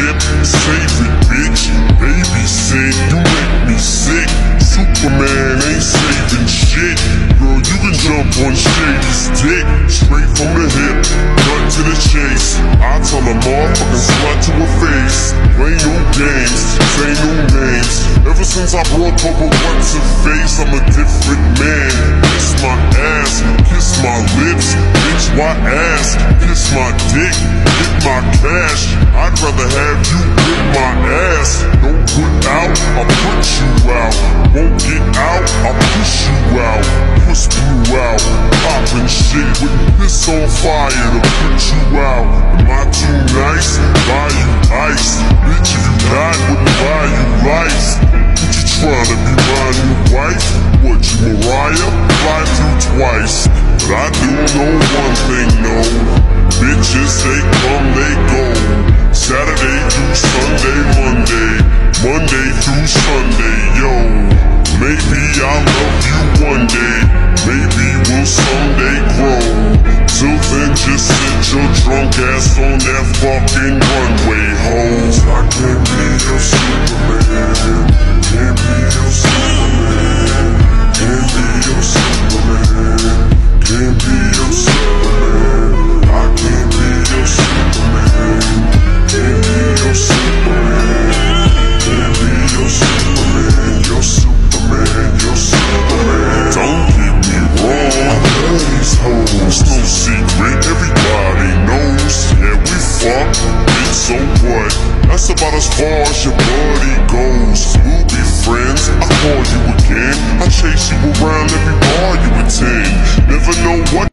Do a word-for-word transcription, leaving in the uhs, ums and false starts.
hip, save it, bitch. Babysit, you make me sick. Superman ain't saving shit. Girl, you can jump on Shady's dick. Straight from the hip, cut to the chase. I tell a motherfucking slut to her face. Play no games, say no names. Ever since I broke up with what's her face, I'm a different man. Kiss my ass, kiss my lips. Bitch, why ass? Kiss my dick, get my cash. I'd rather have you whip my ass. Don't put out, I'll put you out. Won't get out, I'll push you out. Push you out, poppin' shit with piss on fire to put you out. Am I too nice? Buy you ice. Bitch, if you died, wouldn't buy you life. What you tryna be my new wife? What, you Mariah? Fly through twice. But I do know one thing, no. Bitches, they come, they go. Saturday through Sunday, Monday. Monday through Sunday, yo. Maybe I'll love you one day. Maybe we'll someday grow. Till then, just sit your drunk ass on that fucking runway, hoes. I can't be your Superman. Can't be your Superman. Can't be your Superman. Can't be your Superman. I can't be your Superman. Can't be your Superman. Can't be your Superman. Your Superman, your Superman. Don't get me wrong, I love these hoes. No secret, everybody knows. Yeah, we fuck, bitch, so what? That's about as far as your buddy goes. We'll be friends, I call you again. I chase you around every bar you attend. Never know what